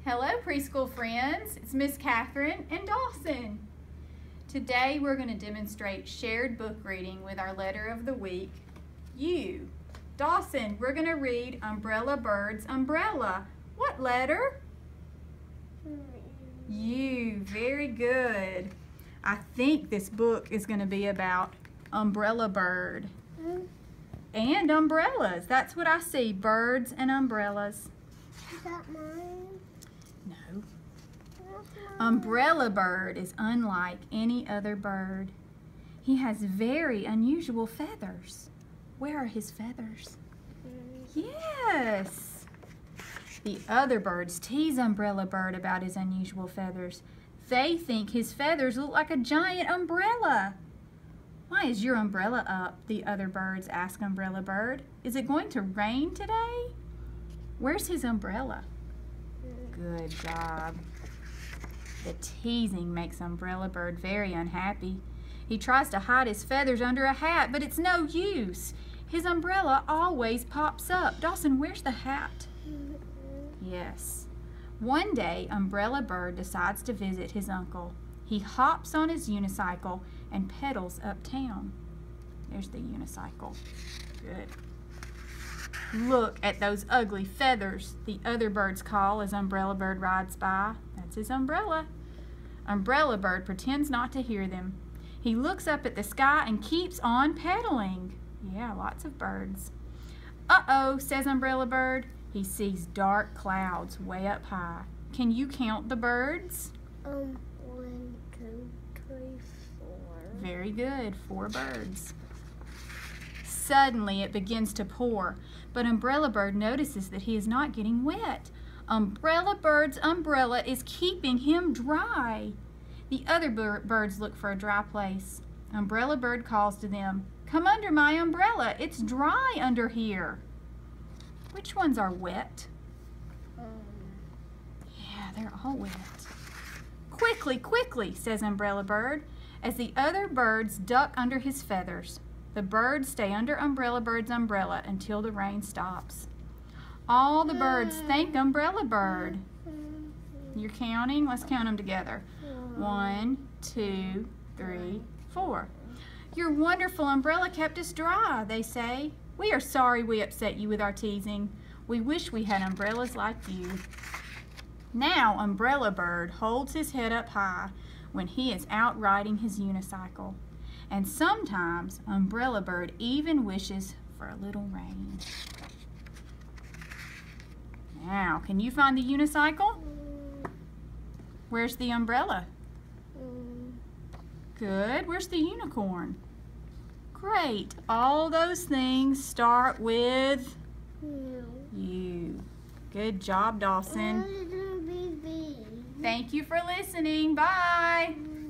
Hello preschool friends, it's Miss Catherine and Dawson. Today we're going to demonstrate shared book reading with our letter of the week, U. Dawson, we're going to read Umbrella Bird's Umbrella. What letter? U. Very good. I think this book is going to be about Umbrella Bird and umbrellas. That's what I see, birds and umbrellas. Is that mine? No. Umbrella Bird is unlike any other bird. He has very unusual feathers. Where are his feathers? Yes. The other birds tease Umbrella Bird about his unusual feathers. They think his feathers look like a giant umbrella. Why is your umbrella up? The other birds ask Umbrella Bird. Is it going to rain today? Where's his umbrella? Good job. The teasing makes Umbrella Bird very unhappy. He tries to hide his feathers under a hat, but it's no use. His umbrella always pops up. Dawson, where's the hat? Yes. One day, Umbrella Bird decides to visit his uncle. He hops on his unicycle and pedals uptown. There's the unicycle. Good. Look at those ugly feathers, the other birds call as Umbrella Bird rides by. That's his umbrella. Umbrella Bird pretends not to hear them. He looks up at the sky and keeps on pedaling. Yeah, lots of birds. Uh-oh, says Umbrella Bird. He sees dark clouds way up high. Can you count the birds? 1, 2, 3, 4. Very good, 4 birds. Suddenly it begins to pour, but Umbrella Bird notices that he is not getting wet. Umbrella Bird's umbrella is keeping him dry. The other birds look for a dry place. Umbrella Bird calls to them, "Come under my umbrella, it's dry under here." Which ones are wet? Yeah, they're all wet. Quickly, quickly, says Umbrella Bird, as the other birds duck under his feathers. The birds stay under Umbrella Bird's umbrella until the rain stops. All the birds thank Umbrella Bird. You're counting? Let's count them together. 1, 2, 3, 4. Your wonderful umbrella kept us dry, they say. We are sorry we upset you with our teasing. We wish we had umbrellas like you. Now Umbrella Bird holds his head up high when he is out riding his unicycle. And sometimes Umbrella Bird even wishes for a little rain. Now, can you find the unicycle? Where's the umbrella? Good. Where's the unicorn? Great. All those things start with U. Good job, Dawson. Thank you for listening. Bye.